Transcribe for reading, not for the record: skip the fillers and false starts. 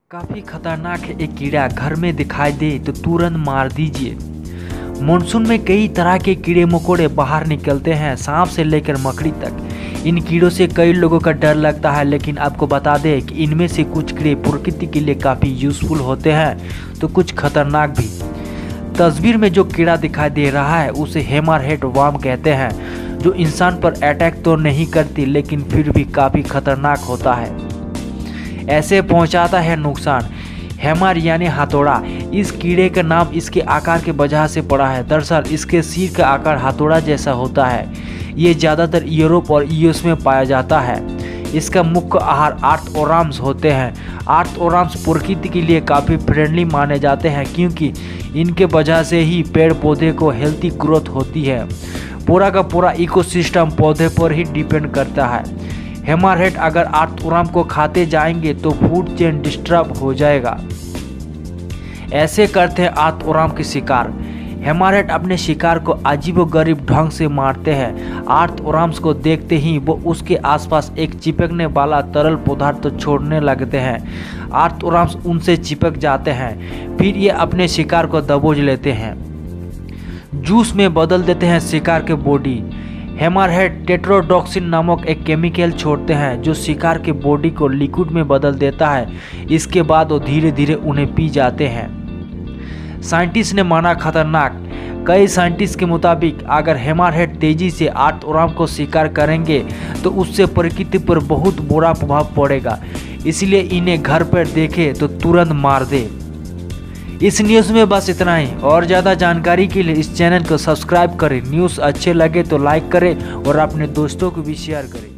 काफ़ी खतरनाक है। एक कीड़ा घर में दिखाई दे तो तुरंत मार दीजिए। मानसून में कई तरह के कीड़े मकोड़े बाहर निकलते हैं, सांप से लेकर मकड़ी तक। इन कीड़ों से कई लोगों का डर लगता है, लेकिन आपको बता दें कि इनमें से कुछ कीड़े प्रकृति के लिए काफ़ी यूजफुल होते हैं तो कुछ खतरनाक भी। तस्वीर में जो कीड़ा दिखाई दे रहा है उसे हैमरहेड वर्म कहते हैं, जो इंसान पर अटैक तो नहीं करती लेकिन फिर भी काफ़ी खतरनाक होता है। ऐसे पहुंचाता है नुकसान। हैमर यानी हथौड़ा। इस कीड़े का नाम इसके आकार के वजह से पड़ा है। दरअसल इसके सिर का आकार हथौड़ा जैसा होता है। ये ज़्यादातर यूरोप और यूएस में पाया जाता है। इसका मुख्य आहार अर्थवर्म्स होते हैं। अर्थवर्म्स प्रकृति के लिए काफ़ी फ्रेंडली माने जाते हैं, क्योंकि इनके वजह से ही पेड़ पौधे को हेल्थी ग्रोथ होती है। पूरा का पूरा इकोसिस्टम पौधे पर ही डिपेंड करता है। हैमरहेड अगर अर्थवर्म को खाते जाएंगे तो फूड चेन डिस्टर्ब हो जाएगा। ऐसे करते हैं अर्थवर्म के शिकार। हैमरहेड अपने शिकार को अजीबोगरीब ढंग से मारते हैं। अर्थवर्म्स को देखते ही वो उसके आसपास एक चिपकने वाला तरल पदार्थ छोड़ने लगते हैं। अर्थवर्म्स उनसे चिपक जाते हैं, फिर ये अपने शिकार को दबोच लेते हैं, जूस में बदल देते हैं शिकार के बॉडी। हैमरहेड टेट्रोडॉक्सिन नामक एक केमिकल छोड़ते हैं जो शिकार के बॉडी को लिक्विड में बदल देता है। इसके बाद वो धीरे धीरे उन्हें पी जाते हैं। साइंटिस्ट ने माना खतरनाक। कई साइंटिस्ट के मुताबिक अगर हैमरहेड तेजी से अर्थवर्म को शिकार करेंगे तो उससे प्रकृति पर बहुत बुरा प्रभाव पड़ेगा, इसलिए इन्हें घर पर देखे तो तुरंत मार दे। इस न्यूज़ में बस इतना ही। और ज़्यादा जानकारी के लिए इस चैनल को सब्सक्राइब करें। न्यूज़ अच्छे लगे तो लाइक करें और अपने दोस्तों को भी शेयर करें।